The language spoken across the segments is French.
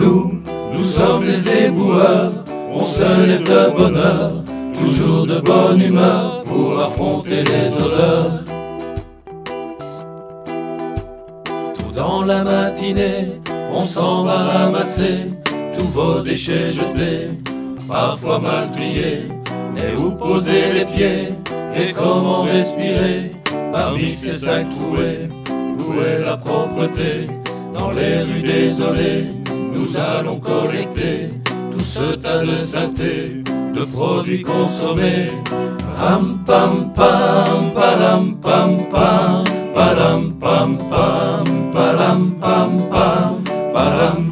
Nous sommes les éboueurs, on se lève de bonne heure, toujours de bonne humeur pour affronter les odeurs. Tout dans la matinée, on s'en va ramasser tous vos déchets jetés, parfois mal triés. Et où poser les pieds et comment respirer parmi ces sacs troués? Où est la propreté? Dans les rues désolées, nous allons collecter tout ce tas de saleté, de produits consommés. Ram pam pam, param pam pam, param pam pam, param pam pam, param.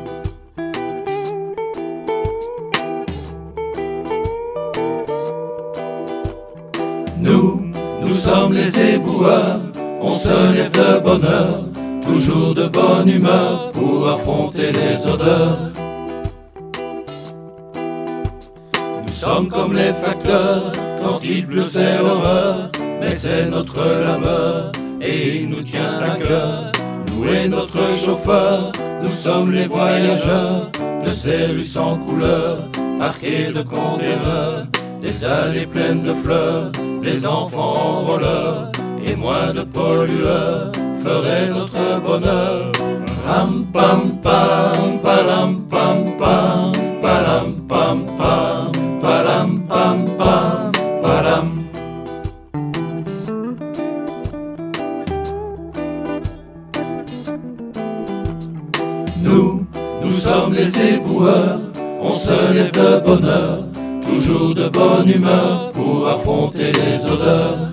Nous sommes les éboueurs, on se lève de bonne heure, toujours de bonne humeur pour affronter les odeurs. Nous sommes comme les facteurs, quand il pleut c'est l'horreur, mais c'est notre labeur et il nous tient à cœur. Nous et notre chauffeur, nous sommes les voyageurs de ces rues sans couleur, parquées de containers, des allées pleines de fleurs, les enfants en roller et moins de pollueurs feraient notre bonheur. Ram pam pam, param pam pam, param pam pam, param pam pam, param. Nous sommes les éboueurs, on se lève de bonne heure, toujours de bonne humeur pour affronter les odeurs.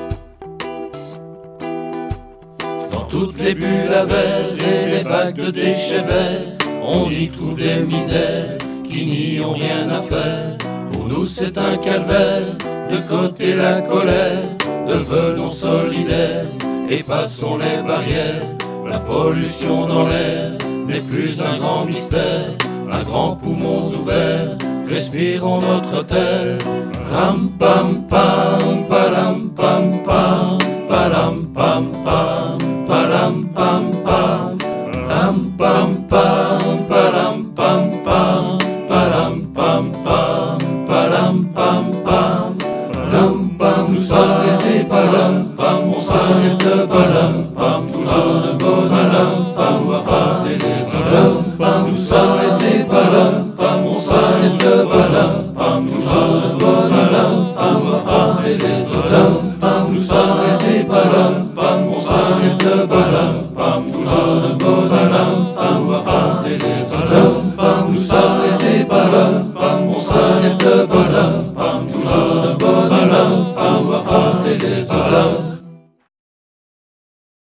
Dans toutes les bulles à verre et les bacs de déchets verts, on y trouve des misères qui n'y ont rien à faire. Pour nous c'est un calvaire, de côté la colère, devenons solidaires et passons les barrières. La pollution dans l'air n'est plus un grand mystère, un grand poumon ouvert, respirons notre terre. Ram pam pam, param pam pam, param pam pam, param pam pam, ram pam pam, param pam pam, param pam pam, param pam pam, ram pam. Nous sommes les param pam, on s'arrête de param pam, toujours de bonne humeur pour affronter les odeurs. Nous sommes les param pam, on s'arrête de param pam, toujours de bonne humeur pour affronter les odeurs. Nous sommes les param pam, on s'arrête de param pam, toujours de bonne humeur pour affronter les odeurs. Nous sommes les param pam, on s'arrête de param